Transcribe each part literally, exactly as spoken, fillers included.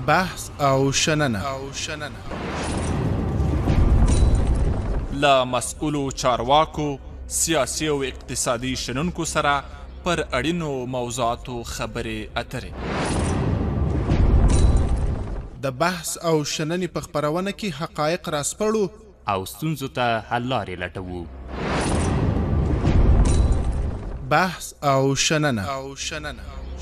بحث او شننه او شننه لا مسؤولو چارواکو سیاسي او اقتصادي شنونکو سره پر اړینو موضوعاتو خبرې اترې د بحث او شننې په خپرونه کې حقایق راسپړو او ستونزو ته حل لارې لټوو. بحث او شننه او شننه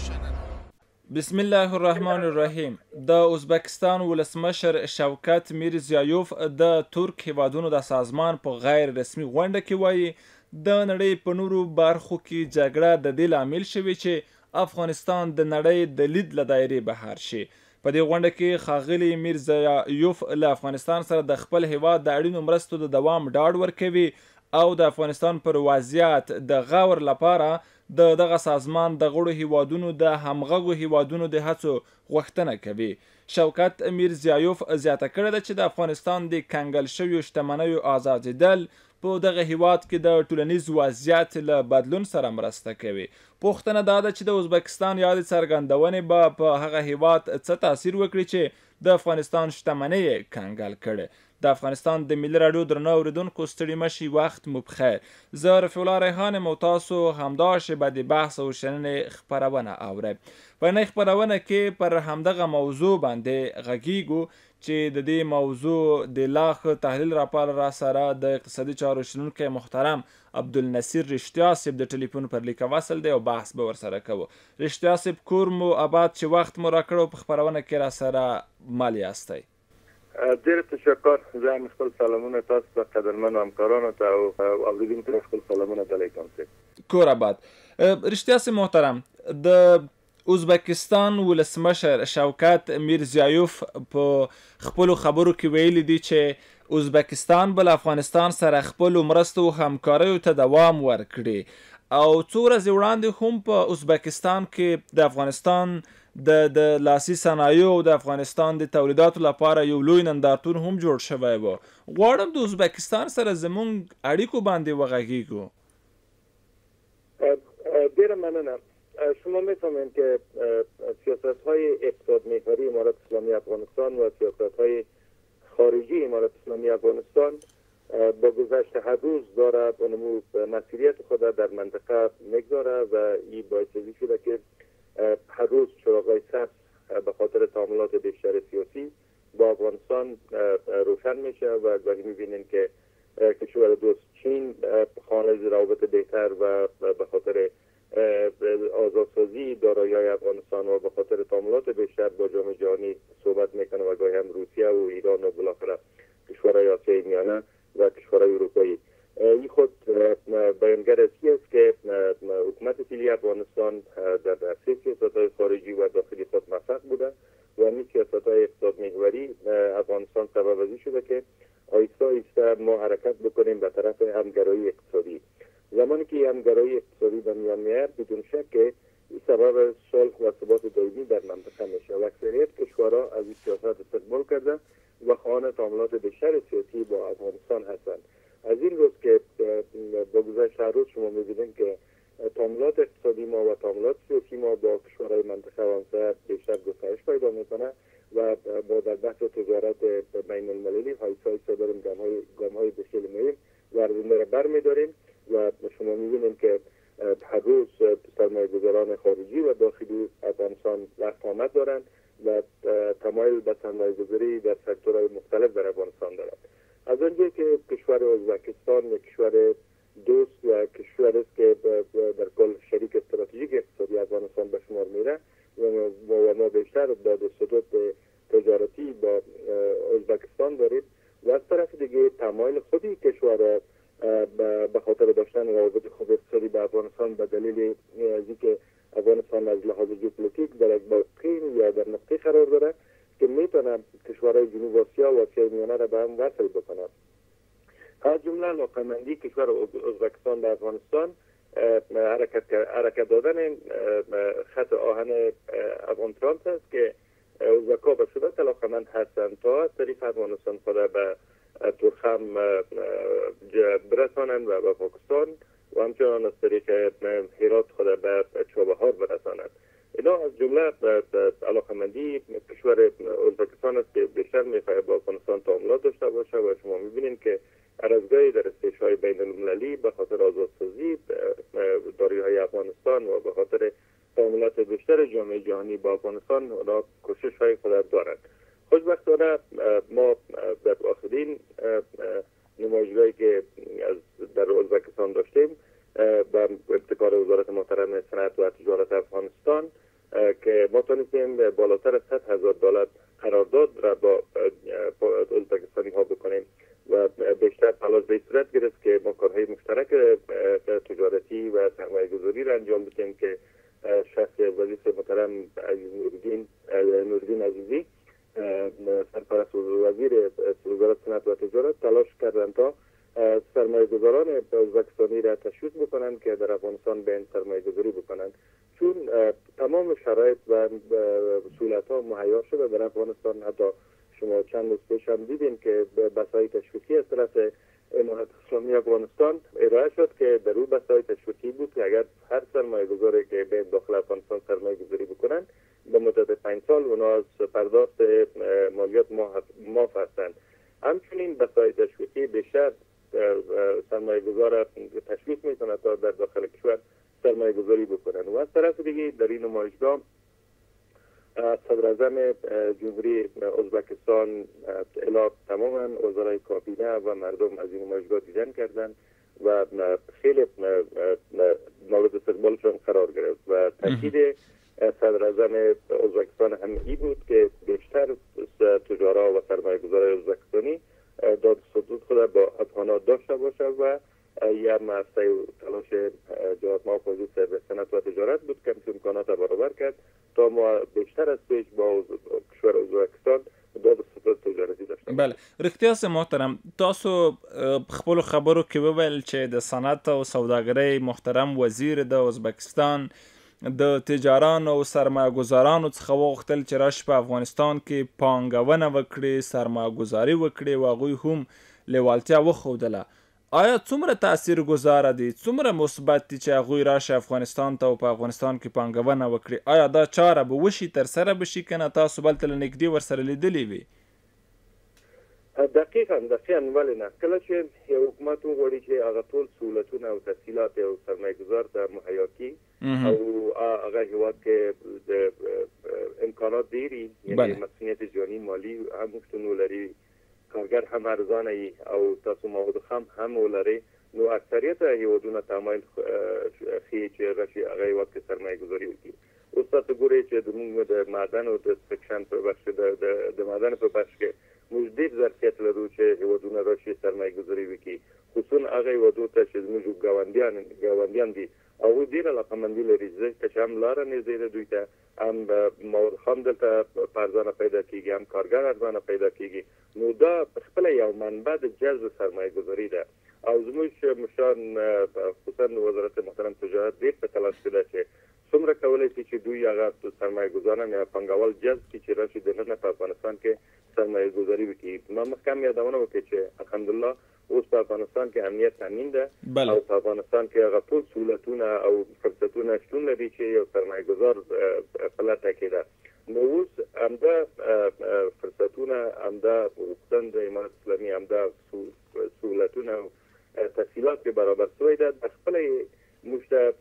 بسم الله الرحمن الرحیم. د ازبکستان ولسمشر شوکت میرزیایوف د ترک هیوادونو د سازمان په غیر رسمي غونډه کې وایي د نړۍ په نورو برخو کې جګړه د دې لامل شوې چې افغانستان د نړۍ د لید له دایرې بهر شي. په دې غونډه کې ښاغلي میرزیایوف له افغانستان سره د خپل هیواد د اړینو مرستو د دوام ډاډ ورکوي او د افغانستان پر وضعیت د غور لپاره د دغه سازمان د غړو هیوادونو د همغږو هیوادونو د هڅو غوښتنه کوي. شوکت میرزیایوف زیاته کړې ده چې د افغانستان د کنګل شویو شتمنیو ازادېدل په دغه هیواد کې د ټولنیز وضعیت له بدلون سره مرسته کوي. پوښتنه دا ده چې د ازبکستان یادې څرګندونې به په هغه هیواد څه تاثیر وکړي چې د افغانستان شتمنۍ یې کنګل کړې. د افغانستان د ملي راډیو درنو اورېدونکو ستړي مه شئ، وخت مو بخیر. زه رفیع الله ریحان یم او تاسو همداسې به د بحث او شننې خپرونه اورئ. په نوې خپرونه کې پر همدغه موضوع باندې غږیږو چې د دې موضوع د لا ښه تحلیل راپاره را سره د اقتصادي چارو شنونکی محترم عبدالنصیر رښتیا صاحب د ټلیفون پر لیکه وصل دی او بحث به ورسره کوو. رښتیا صاحب کور مو آباد چې وخت مو راکړ او په خپرونه کې را سره مل یاستی. ډېر تشکر. زه هم خپل سلامونه تاسو ته قدرمنو همکارانو ته او اورېدونکو ته خپل سلامونه درلیکم. کور آباد. رښتیا صاحب محترم، د ازبکستان ولسمشر شوکت میرزیایوف په خپلو خبرو کې ویلي دي چې ازبکستان به له افغانستان سره خپلو مرستو او همکاریو ته دوام ورکړي او څو ورځې وړاندې هم په ازبکستان کې د افغانستان د د لاسي صنایعو او د افغانستان د تولیداتو لپاره یو لوی نندارتون هم جوړ شوی و. غواړم د ازبکستان سره زموږ اړیکو باندې وغږیږو. ډېره مننه. شما میفهمید که سیاست های اقتصاد محوری امارت اسلامی افغانستان و سیاست های خارجی امارت اسلامی افغانستان با گذشت هر روز داره اونمو مسئولیت خود در منطقه میگذاره و این باعث شده که هر روز چراغای سبز به خاطر تعاملات بیشتر سیاسی با افغانستان روشن میشه و گاهی میبینیم که کشور دوست چین خانه روابط بهتر و به خاطر آزادسازی دارایی‌های افغانستان و به خاطر تعاملات بیشتر با جامعه جهانی صحبت میکنه و گاهی هم روسیه و ایران و بالاخره کشورهای آسیای میانه و کشورهای اروپایی. این خود بیانگر از است که حکومت فعلی افغانستان در عرصه سیاست‌های خارجی و داخلی خود موفق بوده و این سیاست‌های اقتصاد محوری افغانستان سبب ازی شده که آهسته آهسته ما حرکت بکنیم به طرف همگرایی اقتصادی. زمانی که همگرایی اقتصادی به میان میاد بدون شک که این سبب صلح و ثبات دائمی در منطقه میشه و اکثریت کشورها از این سیاست استقبال کرده و خواهان تعاملات بیشتر سیاسی با افغانستان هستند. از این روز که با گذشت هر روز شما می‌بینید که تعاملات اقتصادی ما و تعاملات سیاسی ما با کشورهای منطقه و همسایه بیشتر گسترش پیدا میکنه و با در بحث تجارت بین المللی هایسا هایسا داریم گام‌های بسیار مهم و را برمی‌داریم و شما می‌بینید که هر روز سرمایه‌گذاران خارجی و داخلی افغانستان رفت آمد دارند و تمایل به سرمایه‌گذاری در سکتورهای مختلف در افغانستان دارند. از آنجایی که کشور ازبکستان یک کشور دوست و کشور است که در کل شریک استراتژیک اقتصادی افغانستان به شمار میره و ما بیشتر داد و ستود تجارتی با ازبکستان داریم و از طرف دیگه تمایل خودی کشور به خاطر داشتن روابط خوب اقتصادی با افغانستان به دلیل از اینکه افغانستان از لحاظ ژئوپلیتیک در یک موقعین یا در نقطه قرار داره که میتونه کشورهای جنوب آسیا و آسیای میانه را به هم وصل بکنه. از جمله علاقه‌مندی کشور ازبکستان در افغانستان حرکت حرکت دادن خط آهن افغان ترانس است که ازبک‌ها به شدت علاقه‌مند هستند تا از طریق افغانستان خود به تورخم برسانند و به پاکستان و همچنان از طریق هرات خود به چابهار برسانند. اینا از جمله علاقمندی کشور ازبکستان است که بیشتر میخواهد با افغانستان تعاملات داشته باشه و شما میبینید که هر از گاهی در استیج‌های بین المللی به خاطر آزادسازی داریهای افغانستان و به خاطر تعاملات بیشتر جامعه جهانی با افغانستان اونا کوشش های خود دارند. خوشبختانه ما در آخرین نمایشگاهی که از در ازبکستان داشتیم با ابتکار وزارت محترم صنعت و تجارت افغانستان که ما تونستیم بالاتر از صد هزار دلار قرارداد را با ازبکستانی ها بکنیم و بیشتر تلاش به صورت گرفت که ما کارهای مشترک تجارتی و سرمایه گذاری را انجام بدیم که شخص وزیر محترم عزیز نوردین نوردین عزیزی سرپرست وزیر وزارت صنعت و تجارت تلاش کردند تا سرمایه گذاران ازبکستانی را تشویق بکنند که در افغانستان به این سرمایه گذاری بکنند، چون تمام شرایط و سهولت ها مهیا شده در افغانستان. حتی شما چند روز پیش هم دیدیم که بسای تشویقی از طرف امارات اسلامی افغانستان ارائه شد که در اون بسای تشویقی بود که اگر هر سرمایه گذاری که به داخل افغانستان سرمایه گذاری بکنند به مدت پنج سال اونا از پرداخت مالیات معاف هستند. همچنین بسای تشویقی بیشتر سرمایه گذار تشویق میکنه تا در داخل کشور سرمایه گذاری بکنن. و از طرف دیگه در این نمایشگاه صدر اعظم جمهوری ازبکستان الی تماما وزرای کابینه و مردم از این نمایشگاه دیدن کردند و خیلی مورد استقبالشان قرار گرفت و تاکید صدر اعظم ازبکستان هم این بود که بیشتر تجارا و سرمایه گذارای ازبکستانی داد صدود خود با افغان‌ها داشته باشه و یه مرسه تلاش جهات ما وزیر صنعت و تجارت بود که امکانات برابر کرد تا ما بیشتر از پیش با کشور ازبکستان داد صدود تجارتی داشته. بله، رښتیا محترم، تاسو خپل خبرو کې وویل چې د صنعت او سوداګرۍ محترم وزیر د ازبکستان د تجارانو او سرمایه گذارانو څخه وغوښتل چې راشي په افغانستان کې پانګونه وکړي، سرمایه گذاري وکړي او هغوی هم لیوالتیا وښودله. آیا څومره تاثیر گذاره دي، څومره مثبت دي چې هغوی راشي افغانستان ته او په افغانستان کې پانګونه وکړي؟ آیا دا چاره به وشي، ترسره به شي، که نه تاسو بلته له نږدې ورسره لیدلې وي؟ دقیقاً دقیقاً ولې نه، کله چې یو حکومت وغواړي چې هغه ټول سهولتونه او تسهیلات یو سرمایه گذار ته مهیا کړي او هغه هیواد کې د امکانات ډېري، یعنې مسئولیت جانی مالی هم شتون ولري، کارګر هم ارزانه وي او تاسو مواد خام هم ولري، نو اکثریت هیوادونه تمایل ښیي چې راشي هغه هیواد کې سرمایه گذاري وکړي. اوس تاسو ګورئ چې زموږ د معدن او د سکشن په برخه کې د معدن په برخه کې موږ ډېر ظرفیت لرو چې هیوادونه راشي سرمایه گذاري وکړي، خصوصا هغه هیوادو ته چې زموږ ګاونډیان ګاونډیان دي او ډېره علاقمندي لري ځکه چې هم لاره نږدې ده دوی ته، هم مواد خام دلته په ارزانه پیدا کېږي، هم کارګر ارزانه پیدا کېږي. نو دا خپله یو منبع د جذب سرمایه گذاري ده او زموږ مشران خصوصا وزارت محترم تجارت ډېر په تلاش کې ده چې څومره کولی شي چې دوی هغه سرمایه گذاران یا پانګوال جذب کړي چې راشي دننه په افغانستان کې سرمایه گذاري وکړي. ما مخکې هم یادونه وکړې چې الحمدلله اوس په افغانستان کې امنیت تامین ده او په افغانستان کې هغه ټول سهولتونه او فرصتونه شتون لري چې یو سرمایه گذار په لټه کې ده. نو اوس همدا فرصتونه، همدا غوښتن د امارت اسلامي، همدا سهولتونه او تسهیلات که برابر شوی ده، خپله موږ ته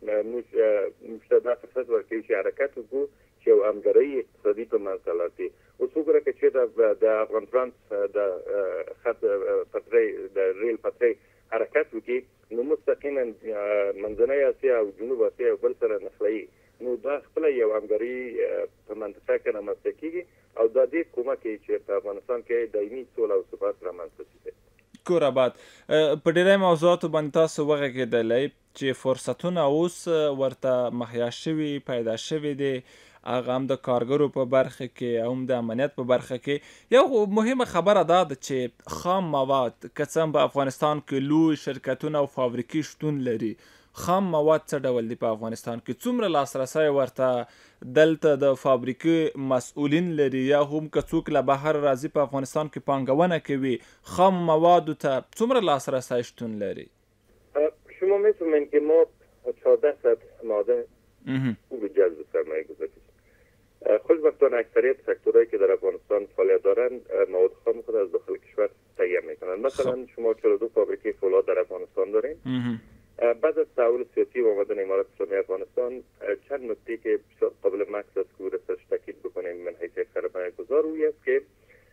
موږ ته دا فرصت ورکوي چې حرکت وکړو چې یو همکارۍ اقتصادي په منځ ته لاړ شي. اوس وګوره که چېرته د افغان فرانس د خط پټلۍ د ریل پټلۍ حرکت وکړي نو مستقیما منځنۍ اسیا او جنوب اسیا بل سره نښلوي، نو دا خپله یو همکاري په منطقه کې رامنځته کېږي او دا ډېر کومک کوي چې په افغانستان کې دایمي سوله او ثبات رامنځته شي. کور آباد، په ډېری موضوعاتو باندې تاسو وغږېدلی چې فرصتونه اوس ورته مهیا شوي، پیدا شوي دي، هغه هم د کارګرو په برخه کې هم د امنیت په برخه کې. یو مهمه خبره دا ده چې خام مواد که څه هم په افغانستان کې لوی شرکتونه او فابریکې شتون لري، خام مواد څه ډول دي په افغانستان کې؟ څومره لاسرسی ورته دلته د فابریکې مسئولین لري یا هم که څوک له بهر راځي په افغانستان کې پانګونه کوي، خام موادو ته څومره لاسرسی شتون لري؟ شما می‌فهمید که ما چهارده صد ماده او به جذب سرمایه گذاری است. خوشبختانه اکثریت سکتورهایی که در افغانستان فعالیت دارند مواد خام خود از داخل کشور تهیه میکنند. مثلا شما چهل و دو فابریکه فولاد در افغانستان دارین. بعد از تحول سیاسی و آمدن امارات اسلامی افغانستان چند نکته که بسیار قابل مکس است که باید تاکید بکنیم من حیث سرمایه گذار روی است که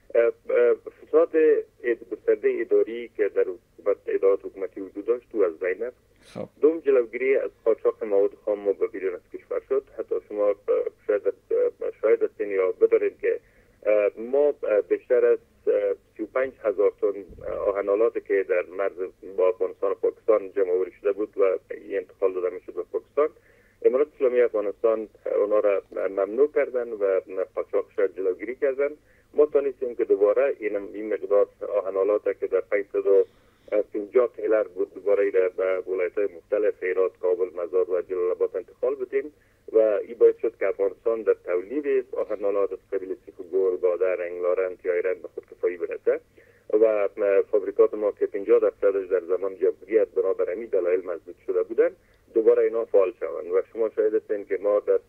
فساد گسترده اداری که در ادارات حکومتی وجود داشت تو از بین است. دوم جلوگیری از قاچاق مواد خام و بیرون از کشور شد. حتی شما شاید شاید هستین یا بدانید که ما بیشتر از سی و پنج هزار تن آهن‌آلاتی که در مرز با افغانستان و پاکستان جمع آوری شده بود و انتقال داده میشد به پاکستان، امارات اسلامی افغانستان اونا را ممنوع کردن و قاچاقش را جلوگیری کردن. ما تونستیم که دوباره این این مقدار آهن‌آلات که در پانصد و پنجاه تیلر بود دوباره به ولایت‌های مختلف هرات، کابل، مزار و جلال آباد انتقال بدیم و این باعث شد که افغانستان در تولید آهن‌آلات از قبیل سیخ گل، باده، رنگلارن، تیایرن به خودکفایی برسه و فابریکات ما که پنجاه درصدش در زمان جمهوریت بنابر همین دلایل مسدود شده بودن دوباره اینا فعال شوند و شما شاهد هستین که ما در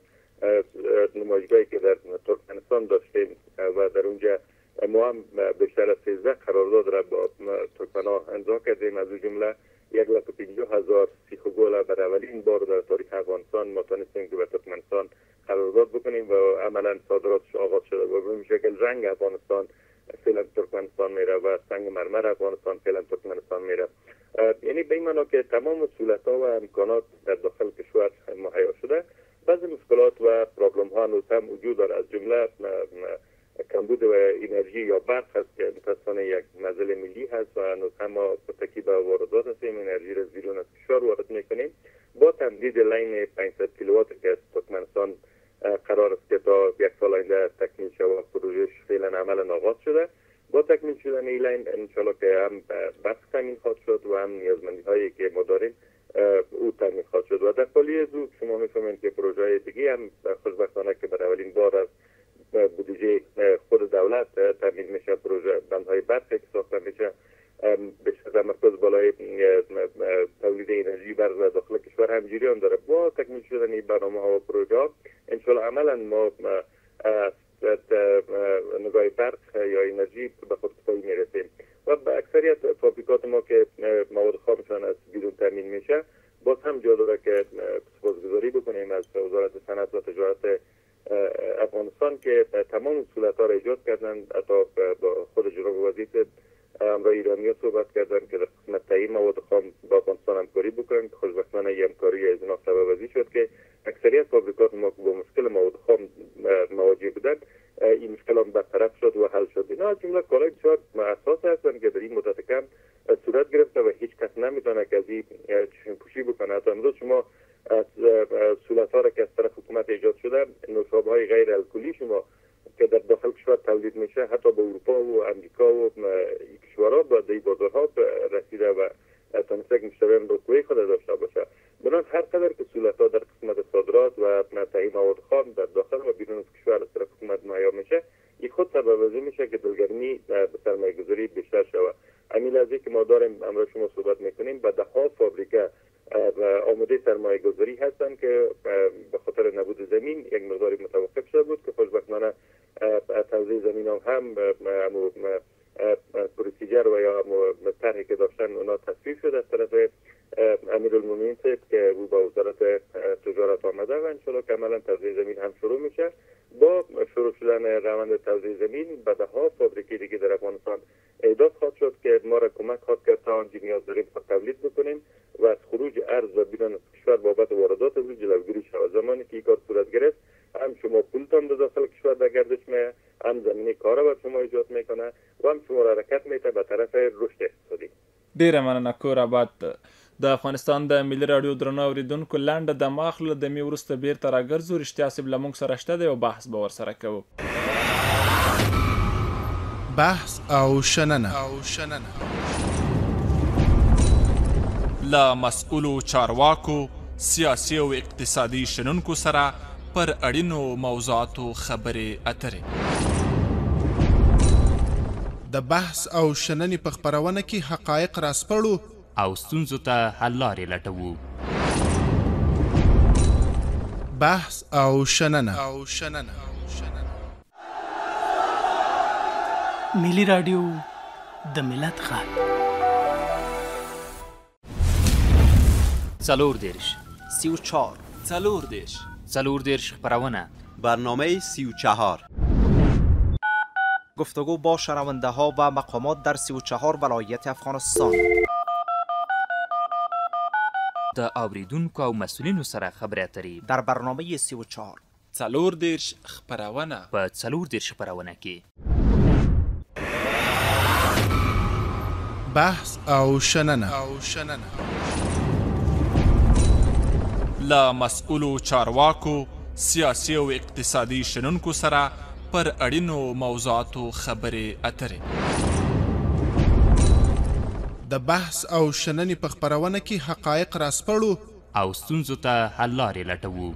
نمایشگاهی که در ترکمنستان داشتیم و در اونجا ما هم بیشتر از سیزده قرارداد را با ترکمن‌ها امضا کردیم. از جمله یک لک و پنجاه هزار سیخ و گل برای اولین بار در تاریخ افغانستان ما تونستیم که به ترکمنستان قرارداد بکنیم و عملا صادراتش آغاز شده و به شکل رنگ افغانستان فعلا ترکمنستان میره و سنگ مرمر افغانستان فعلا ترکمنستان میره. یعنی به این معنا که تمام سهولت‌ها و امکانات در داخل کشور مهیا شده. بعضی مشکلات و پرابلم ها هنوز هم وجود داره، از جمله کمبود و انرژی یا برق هست که متاسفانه یک مسئله ملی هست و هنوز هم ما متکی به واردات هستیم، انرژی را بیرون از کشور وارد میکنیم. با تمدید لین پانصد کیلووات که از ترکمنستان قرار است که تا یک سال آینده تکمیل شود و پروژهش فعلا عملا آغاز شده. با تکمیل شدن این لین انشالله که هم برق تامین خواهد شد و هم نیازمندی هایی که ما داریم او تامین خواهد شد و در حالی زود شما میفهمید که پروژه دیگه هم خوشبختانه که برای اولین بار از بودجه خود دولت تامین میشه، پروژه بندهای برق که ساخته میشه بیشتر تمرکز بالای تولید انرژی بر داخل کشور هم جریان داره. با تکمیل شدن این برنامه ها و پروژه ها انشالله عملا ما نگاه برق یا انرژی به خودکفایی میرسیم و به اکثریت فابریکات ما که مواد خامشان از بیرون تامین میشه باز هم جا داره که سپاسگزاری بکنیم از وزارت صنعت و تجارت افغانستان که تمام سهولت‌ها را ایجاد کردن. حتی با خود جناب وزیر امرای ایرانی صحبت کردن که در قسمت تعیین مواد خام با افغانستان همکاری بکنن. خوشبختانه این همکاری از اینا سبب شد که اکثریت فابریکات ما با مشکل مواد خام مواجه بودن این مشکل هم برطرف شد و حل شد. اینا از جمله کارهای بسیار اساسی هستند که در این مدت کم صورت گرفته و هیچ کس نمیتونه که از این چشم پوشی بکنه. حتی امروز شما از سهولت‌ها را که از طرف حکومت ایجاد شده، نوشابه‌های غیر الکلی شما که در داخل کشور تولید میشه حتی به اروپا و امریکا و کشورها با دی بازارها رسیده و تونسته که مشتریان رکوه خود داشته باشه. بنابراین هر قدر که سهولت‌ها در قسمت صادرات و تعیین مواد خام در داخل و بیرون از کشور از طرف حکومت مهیا میشه، این خود سبب از این میشه که دلگرمی به سرمایه‌گذاری بیشتر شود. همین لحظه که ما داریم امروز شما صحبت میکنیم به ده ها فابریکه آماده سرمایه گذاری هستن که به خاطر نبود زمین یک مقداری متوقف شده بود که خوشبختانه توزیع زمین هم هم پروسیجر و یا طرحی که داشتن اونا تصویب شده از طرف امیرالمومنین که او با وزارت تجارت آمده و انشالله که عملا توزیع زمین هم شروع میشه. با شروع شدن روند توزیع زمین به ده ها فابریکه دیگه در افغانستان اعداد خواهد شد که ما را کمک خواهد کرد تا آنچه نیاز داریم تا تولید بکنیم و از خروج ارز و بیرون از کشور بابت واردات از جلوگیری شود. زمانی که این کار صورت گرفت هم شما پولتان به داخل کشور در گردش میه، هم زمینه کار را شما ایجاد میکنه و هم شما را حرکت میته به طرف رشد اقتصادی. ډیره مننه کور آباد. د افغانستان د ملي راډیو درنو اوریدونکو لنډه د ماخله د می ورسته بیرته راګرځو. رښتیا صاحب له موږ سره شته دی او بحث به ورسره کوو. بحث او شننه او شننه له مسؤلو چارواکو سیاسي او اقتصادي شنونکو سره پر اړینو موضوعاتو خبرې اترې. د بحث او شننې په خپرونه کې حقایق راسپړو او ستونزو ته حل لارې لټوو. بحث او شننه او شننه ملي رادیو د ملت غږ څلور دیرش سی و چهار څلور دیرش څلور دیرش خپرونه برنامه سی و چهار گفتگو با شنونده ها و مقامات در سی و چهار ولایت افغانستان د اوریدونکو او مسؤلینو سره خبرې اترې در برنامه سی و چهار څلور دیرش خپرونه په څلور دیرش خپرونه کې بحث او شننه او شننه له مسؤلو چارواکو سیاسي او اقتصادي شنونکو سره پر اړینو موضوعاتو خبرې اترې د بحث او شننې په خپرونه کې حقایق راسپړو او ستونزو ته حل لارې لټوو.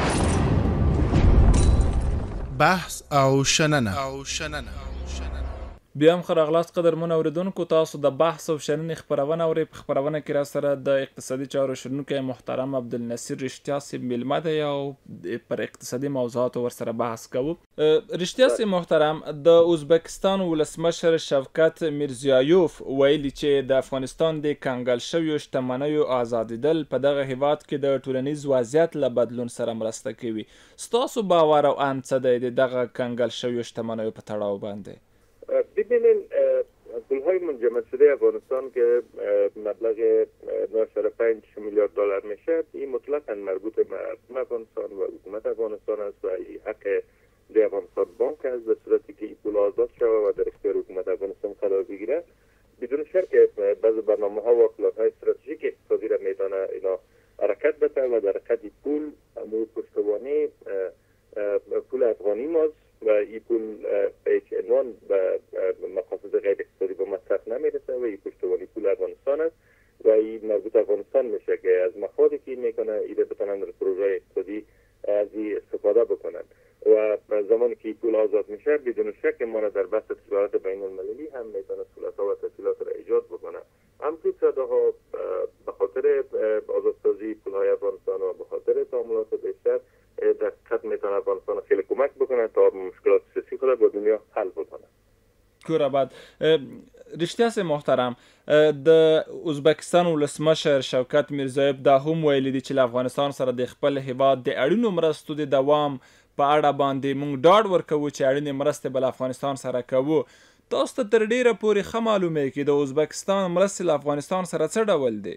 بحث او شننه او شننه بیا هم ښه راغلاست قدرمن اورېدونکو، تاسو د بحث او شننې خپرونه اورئ. په خپرونه کې را سره د اقتصادي چارو شنونکی محترم عبدالنصیر رښتیا صاحب میلمه دی او پر اقتصادي موضوعاتو ورسره بحث کوو. رښتیا صاحب محترم، د ازبکستان ولسمشر شوکت میرزیایوف ویلي چې د افغانستان د کنګل شویو شتمنیو ازادېدل په دغه هیواد کې د ټولنیز وضعیت له بدلون سره مرسته کوي. ستاسو باور او اند څه دی د دغه کنګل شویو شتمنیو په تړاو باندې؟ ببینین پولهای منجمد شده افغانستان که مبلغ نه و پنج میلیارد دلار میشه، این مطلقا مربوط به افغانستان و حکومت افغانستان است و این حق د افغانستان بانک است به صورتی که این پول آزاد شود و در اختیار حکومت افغانستان قرار بگیره. بدون شک بعضی برنامه ها و پلان های استراتژیک اقتصادی را میتونه اینا حرکت بده و در حرکت پول امور پشتوانه پول افغانی ماست و این پول به هیچ عنوان به مقاصد غیر اقتصادی به مصرف نمیرسه و این پشتوانی پول افغانستان است و این مربوط افغانستان میشه که از مفادی که میکنه ایده بتونن در پروژه اقتصادی از این استفاده بکنن و زمانی که این پول آزاد میشه بدون شک ما در بحث تجارت بین المللی هم میتونه سهولت ها و تسهیلات را ایجاد بکنه. همچنین صده ها به خاطر آزادسازی پول های افغانستان و به خاطر تعاملات بیشتر در حقیقت میتونه افغانستان خیلی کمک بکنه تا مشکلات سیاسی خود با دنیا حل بکنه. کوره بعد رښتیا صاحب محترم، د ازبکستان ولسمشر شوکت میرزیایوف دا هم ویلي دي چې له افغانستان سره د خپل هیواد د اړینو مرستو د دوام په اړه باندې موږ ډاډ ورکوو چې اړینې مرستې به له افغانستان سره کوو. تاسو ته تر ډیره پورې ښه معلومه چې د ازبکستان مرستې له افغانستان سره څه ډول دی؟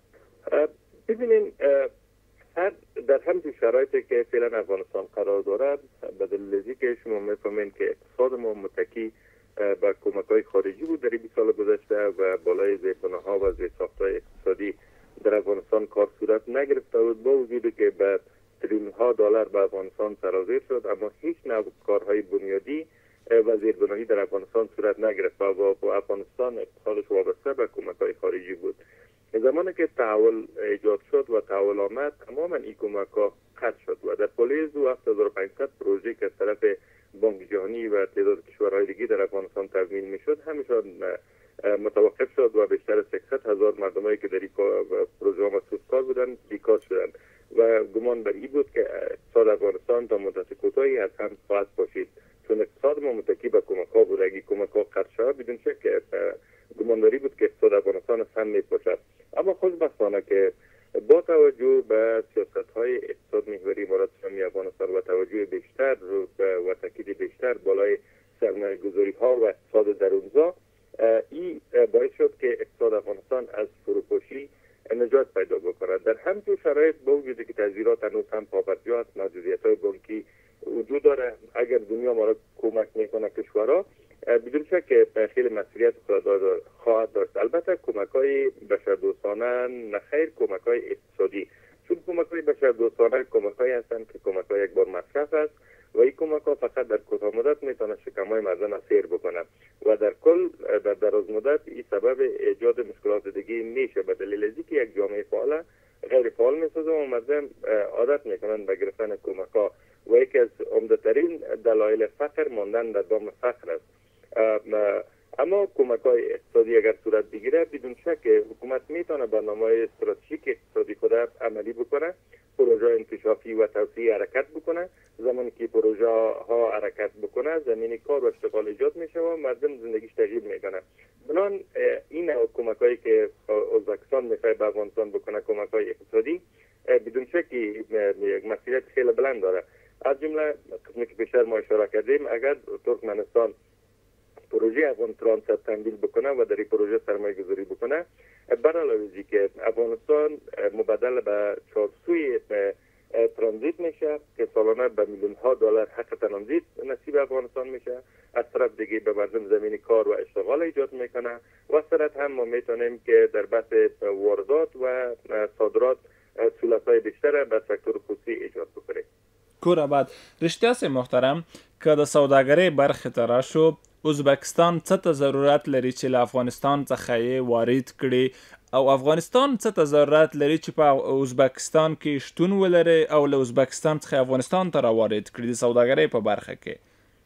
ببینین هر در همچین شرایطی که فعلا افغانستان قرار دارد به دلیل که شما میفهمین که اقتصاد ما متکی به کمک‌های خارجی بود در بیست سال گذشته و بالای زیربناها و زیرساخت‌های اقتصادی در افغانستان کار صورت نگرفته بود، با وجودی که به تریلیون‌ها دلار به افغانستان سرازیر شد اما هیچ نوع کارهای بنیادی و زیربنایی در افغانستان صورت نگرفت و با افغانستان اقتصادش وابسته به کمک‌های خارجی بود. زمانی که تحول ایجاد شد و تحول آمد تماما این کمک‌ها قطع شد و در پالیز دو هفت هزار و پانصد پروژه که از طرف بانک جهانی و تعداد کشورهای دیگه در افغانستان تضمین میشد همیشون متوقف شد و بیشتر از سیصد هزار مردمایی که در این پروژه ها مصروف کار بودن بیکار شدند و گمان بر این بود که اقتصاد افغانستان تا مدت کوتاهی از هم خواهد پاشید، چون اقتصاد ما متکی به کمک‌ها بود. اگه کمک‌ها قطع شود بدون شک گمانداری بود که اقتصاد افغانستان از هم میپاشد. اما خوشبختانه که با توجه به سیاست‌های اقتصاد محوری امارات اسلامی افغانستان و توجه بیشتر و تاکید بیشتر بالای سرمایه‌گذاری‌ها و اقتصاد درونزا، این باعث شد که اقتصاد افغانستان از فروپاشی نجات پیدا بکند. در همچین شرایط با وجودی که تغییرات هنوز هم پابرجا است، محدودیت‌های بانکی وجود داره، اگر دنیا ما را کمک میکنه کشورها بدون شک خیلی مسئولیت خواهد داشت. البته کمک‌های بشردوستانه نخیر کمک‌های اقتصادی، چون کمک‌های بشردوستانه کمک‌هایی هستند که کمک‌های یک بار مصرف است و این کمک‌ها فقط در کوتاه مدت میتونه شکم‌های مردم را سیر بکنه و در کل در دراز مدت این سبب ایجاد مشکلات دیگه میشه به دلیل از اینکه یک جامعه فعال غیر فعال میسازه و مردم عادت میکنن به گرفتن کمک‌ها و یکی از عمده‌ترین دلایل فقر ماندن در دام فقر است. اما کمک‌های اقتصادی اگر صورت بگیره بدون شک حکومت میتونه برنامه‌های استراتژیک اقتصادی خود عملی بکنه، پروژه انکشافی و توسعه حرکت بکنه. زمانی که پروژه ها حرکت بکنه زمین کار و اشتغال ایجاد میشه و مردم زندگیش تغییر میکنه. بنان این کمک هایی که ازبکستان میخواد به افغانستان بکنه، کمک های اقتصادی، بدون شک یک مسئولیت خیلی بلند داره. از جمله قسمی که بیشتر ما اشاره کردیم، اگر ترکمنستان پروژه افغان ترانست تمویل بکنه و در این پروژه سرمایه گذاری بکنه، بر علاوه از که افغانستان مبادل به چهارسوی ترانزیت میشه که سالانه به میلیون ها دلار حق ترانزیت نصیب افغانستان میشه، از طرف دیگه به مردم زمین کار و اشتغال ایجاد میکنه و سرت هم ما میتونیم که در بحث واردات و صادرات سهولت‌های بیشتر به سکتور خصوصی ایجاد بکنه. کور بعد رشته است محترم که د سوداګرۍ برخې ته راشو، ازبکستان څه ته ضرورت لري چې له افغانستان څخه یې وارد کړي او افغانستان څه ته ضرورت لري چې په ازبکستان کې شتون ولري او له ازبکستان څخه افغانستان ته راوارد کړي د سوداګرۍ په برخه کې؟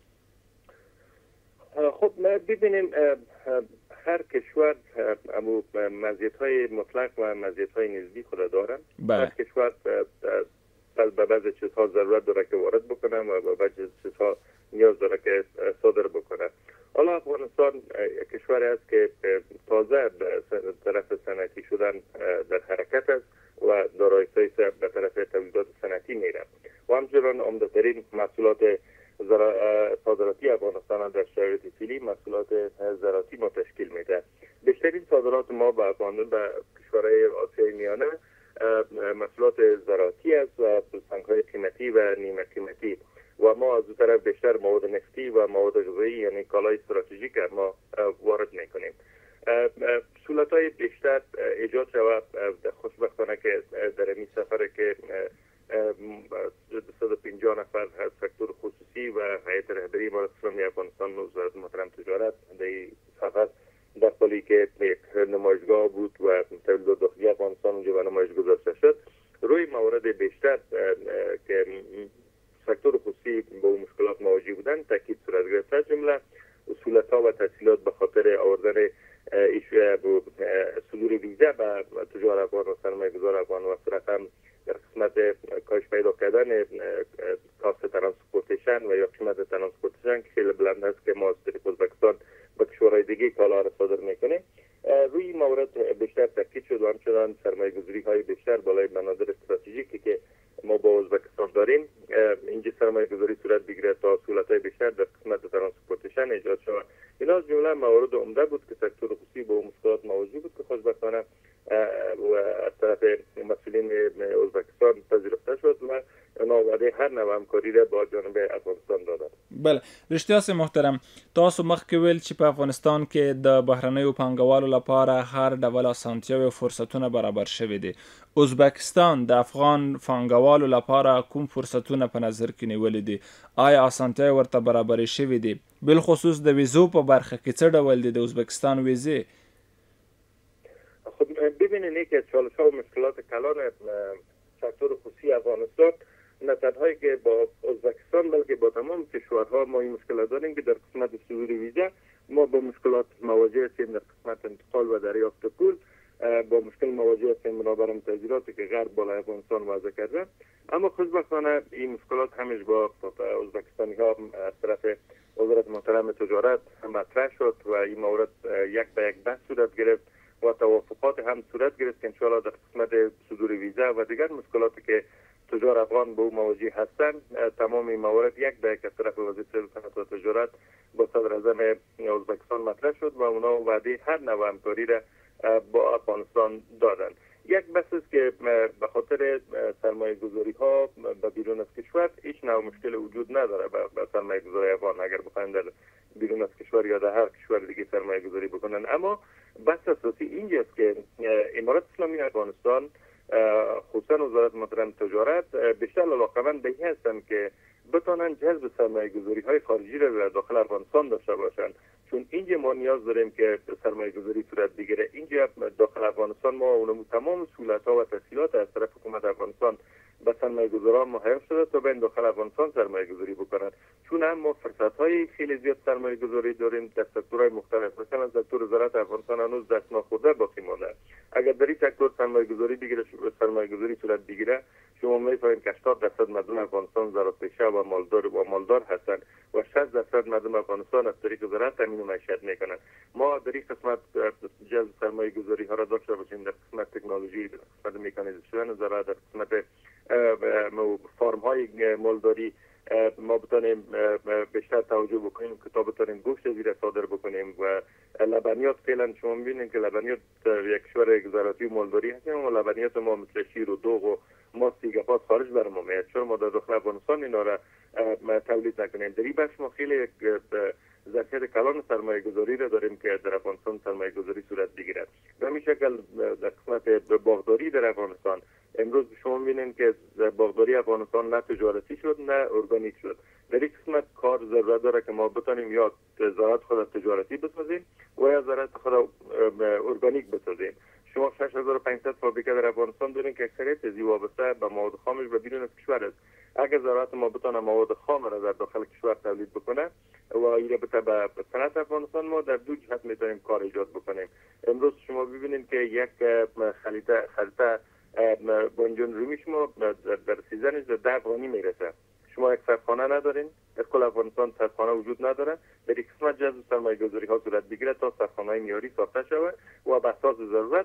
خب ببینیم هر کشور امو مزیت‌های مطلق و مزیت‌های نسبی خود دارن. هر کشور به بعضی چیزها ضرورت داره که وارد بکنه و به بعضی چیزها نیاز داره که صادر بکنه. حالا افغانستان کشوری است که تازه به طرف صنعتی شدن در حرکت است و دارایی‌های به طرف تولیدات صنعتی میره و همچنان عمده‌ترین محصولات صادراتی افغانستان در شرایط فعلی محصولات زراعتی ما تشکیل میده. بیشترین صادرات ما به افغانستان به کشورهای آسیای میانه محصولات زراعتی است و سنگ‌های قیمتی و نیمه قیمتی و ما از اون طرف بیشتر مواد نفتی و مواد غذایی یعنی کالای استراتژیک ما وارد میکنیم. سهولت‌های بیشتر ایجاد شود خوشبختانه که در این سفر که دویست و پنجاه نفر از سکتور خصوصی و هیئت رهبری امارات اسلامی افغانستان و وزارت محترم تجارت در این سفر در حالی که یک نمایشگاه بود و تولیدات داخلی افغانستان اونجا به نمایش گذاشته شد، روی موارد بیشتر که سکتور خصوصی با مشکلات مواجه بودن تاکید صورت گرفت، از جمله سهولت‌ها و تسهیلات به خاطر آوردن صدور ویزا به تجار افغان و سرمایه‌گذار افغان و صورت هم در قسمت کاهش پیدا کردن کاست ترانسپورتیشن و یا قیمت ترانسپورتیشن که خیلی بلند است که ما از طریق ازبکستان به کشورهای دیگه کالا را صادر میکنیم، روی مورد بیشتر تاکید شد و همچنان سرمایه گذاری های بیشتر بالای بنادر استراتژیکی که ما با ازبکستان داریم اینجا سرمایه گذاری صورت بگیره تا سهولت های بیشتر در قسمت ترانسپورتیشن ایجاد شود. اینا از جمله موارد عمده بود که سکتور خصوصی با مشکلات مواجه بود که خوشبختانه و از طرف مسئولین ازبکستان پذیرفته شد و اونا وعده هر نوع همکاری را با جانب افغانستان دادن. بله، رښتیا سي محترم، تاسو مخکې ویل چې په افغانستان کې د بهرنیو پانګوالو لپاره هر ډول اسانتیاوې او فرصتونه برابر شوي دي. ازبکستان د افغان پانګوالو لپاره کوم فرصتونه په نظر کې نیولي دي؟ آیا اسانتیاوې ورته برابرې شوي دي؟ بالخصوص د ویزو په برخه کې څه ډول دي د ازبکستان ویزې؟ خب ببینید یکی از چالش‌ها و مشکلات کلان سکتور خصوصی افغانستان نه تنهایی که با ازبکستان بلکه با تمام کشورها ما این مشکلات داریم که در قسمت صدور ویزا ما با مشکلات مواجه هستیم، در قسمت انتقال و دریافت پول با مشکل مواجه هستیم بنابر تجهیزاتی که غرب بالای افغانستان وضع کرده. اما خوشبختانه این مشکلات همش با ازبکستانی ها از طرف وزارت محترم تجارت مطرح شد و این مورد یک به یک بحث صورت گرفت و توافقات هم صورت گرفت که انشاءالله در قسمت صدور ویزا و دیگر مشکلاتی که تجار افغان به او مواجه هستند تمام این موارد یک به یک از طرف وزیر صنعت و تجارت با صدر اعظم ازبکستان مطرح شد و اونا وعده هر نوع همکاری را با افغانستان دادند. یک بحث است که به خاطر سرمایه گذاری ها به بیرون از کشور هیچ نوع مشکل وجود نداره به سرمایه گذاری افغان اگر بخواین در بیرون از کشور یا در هر کشور دیگه سرمایه گذاری بکنن. اما بحث اساسی اینجاست که امارات اسلامی افغانستان خصوصا وزارت محترم تجارت بیشتر علاقه‌مند به این هستند که بتونن جذب سرمایه گذاری های خارجی را در داخل افغانستان داشته باشند، چون اینجا ما نیاز داریم که سرمایه گذاری صورت بگیره. اینجا داخل افغانستان ما اونم تمام سهولت ها و تسهیلات از طرف حکومت افغانستان به سرمایه گذاران مهیا شده تا به داخل افغانستان سرمایه گذاری بکنند، چون هم ما فرصت های خیلی زیاد سرمایه گذاری داریم در سکتورهای مختلف. مثلا سکتور زراعت افغانستان هنوز دست ناخورده باقی مانده. اگر در این سکتور سرمایه گذاری بگیره سرمایه گذاری صورت بگیره شما می‌فهمید که هشتاد درصد مردم افغانستان زراعت‌پیشه و مالدار و مالدار هستند و شصت درصد مردم افغانستان از طریق زراعت تامین معیشت میکنند. ما در این قسمت جذب سرمایه گذاری ها را داشته باشیم در قسمت تکنولوژی، در قسمت مکانیزه شدن زراعت، در قسمت فارم های مالداری ما بتانیم بیشتر توجه بکنیم که تا بتانیم گوشت زیر صادر بکنیم و لبنیات. فعلا شما می‌بینید که لبنیات یک کشور زراعتی و مالداری هستیم و لبنیات ما مثل شیر و دوغ و ماست دیگه خارج بر ما میاد، چون ما در داخل افغانستان اینا را تولید نکنیم. در این بخش ما خیلی ظرفیت کلان سرمایه گذاری را داریم که در افغانستان سرمایه گذاری صورت بگیرد. به همین شکل در قسمت باغداری در افغانستان امروز شما می‌بینید که باغداری افغانستان نه تجارتی شد نه ارگانیک شد. در این قسمت کار ضرورت داره که ما بتانیم یا زراعت خود تجارتی بسازیم و یا زراعت خود ارگانیک بسازیم. شما شش هزار و پانصد فابریکه در افغانستان دارین که اکثریت از وابسته به مواد خامش و بیرون از کشور است. اگر زراعت ما بتونه مواد خام را در داخل کشور تولید بکنه و این بته به صنعت افغانستان، ما در دو جهت میتونیم کار ایجاد بکنیم. امروز شما ببینید که یک خلیطه خلیطه بانجان رومی شما در سیزنش در ده افغانی میرسه. شما یک سرخانه ندارین، در کل افغانستان سرخانه وجود نداره. در این قسمت جذب سرمایه گذاری ها صورت بگیره تا سرخانه میاری ساخته شود و به اساس ضرورت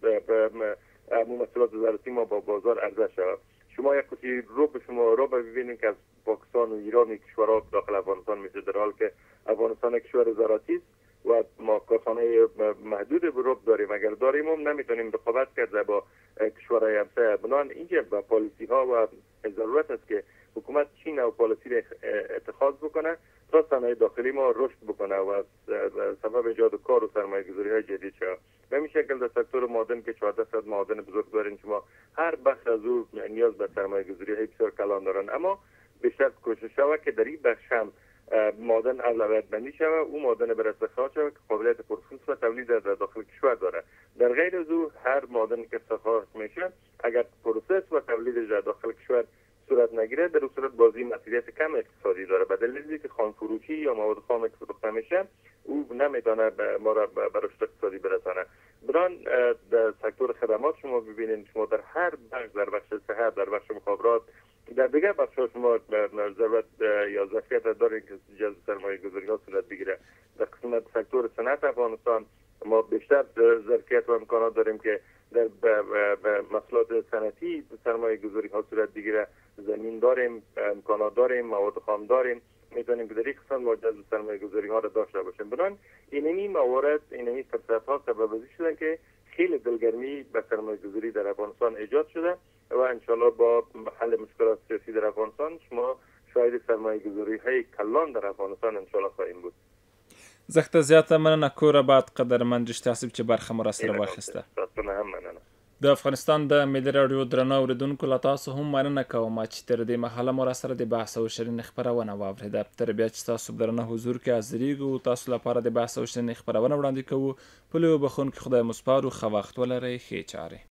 محصولات زراعتی ما با بازار عرضه شود. شما یک کسی رو به شما رو ببینید که از پاکستان و ایران و کشورها داخل افغانستان میشه، در حال که افغانستان کشور زراعتی است و ما کارخانه محدود به داریم. اگر داریم هم نمیتونیم رقابت کرده با کشورهای همسایه. بنابراین اینجا با پالیسی ها و ضرورت است که حکومت چین و پالیسی را اتخاذ بکنه تا صنایع داخلی ما رشد بکنه و سبب ایجاد کار و سرمایه گذاری های جدید شود. به همین شکل در سکتور معدن که چهارده صد معدن بزرگ داریم، شما هر بخش از او نیاز به سرمایه گذاری های بسیار کلان دارن، اما بیشتر کوشش شود که در این بخش هم معدن اولویت بندی شود، او معدن به استخراج شود که قابلیت پروسس و تولید در داخل کشور داره. در غیر از او هر معدن که استخراج میشه اگر پروسس و تولید در داخل کشور صورت نگیره، در صورت بازی مسئولیت کم اقتصادی داره، به دلیلی که خام فروشی یا مواد خام که فروخته میشه او نمیتونه ما را به رشد اقتصادی برسانه. بران در سکتور خدمات شما ببینید، شما در هر بخش، در بخش صحت، در بخش مخابرات، در دیگر بخش ها شما ضرورت یا ظرفیت دارید که جذب سرمایه گذاری ها صورت بگیره. در قسمت سکتور صنعت افغانستان ما بیشتر ظرفیت و امکانات داریم که در محصولات صنعتی سرمایه گذاری ها صورت بگیره. زمین داریم، امکانات داریم، مواد خام داریم، میتونیم که در این قسمت ما جذب سرمایه گذاری ها را داشته باشیم. بنابراین اینمی موارد، اینمی فرصت ها سبب ازی شده که خیلی دلگرمی به سرمایه گذاری در افغانستان ایجاد شده و انشالله با حل مشکلات سیاسی در افغانستان شما شاید سرمایه گذاری های کلان در افغانستان انشالله خواهیم بود. زخت زیاته مننه کوره بعد قدرمند رشته حسیب چې برخه مو راسره واخیسته. تاسو هم مننه. د افغانستان د ملي راډیو درنو اوریدونکو له تاسو هم مننه کوم چې تر دې مهاله مو راسره د بحث او شرین خبرونه واورېده. تر بیا چې تاسو درنه حضور کې حاضرېږو، تاسو لپاره د بحث او شرین خبرونه وړاندې کوو. په لوی بخون کې خدای مو سپارو، ښه وخت ولرئ، ښې چارې.